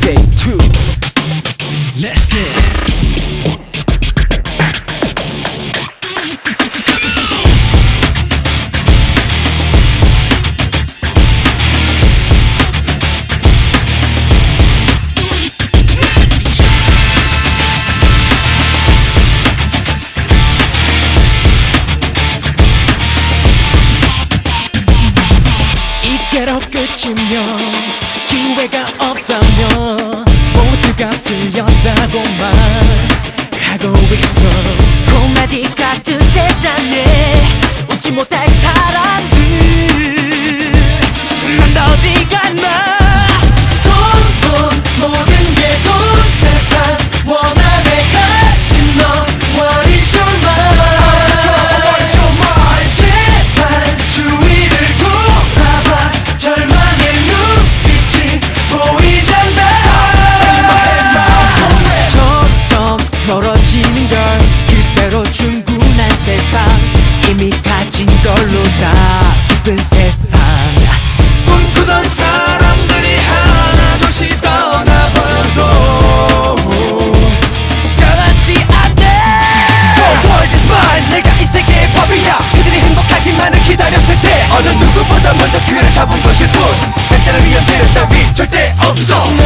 Day 2 Let's get 이대로 끝이면 기회가 없다면 모두가 틀렸다고만 하고 있어. 코미디 같은 세상에 웃지 못할 사람들 난 다 어디 갔나. 돈 모든 게 돈 세상 원한에 갇힌 너 What is your mind? 제발 주위를 돌아봐. 절망의 눈빛이 보이잖아. 점점 멀어지는 걸 그대로 충분한 세상 이미 가진 걸로 다 기쁜 세상. 꿈꾸던 사람들이 하나둘씩 떠나버려도 변하지 않네. The world is mine. 내가 이 세계의 법이야. 그들이 행복하기만을 기다렸을 때 어느 누구보다 먼저 귀를 잡은 것일 뿐. 약자를 위한 배려 따위 절대 없어.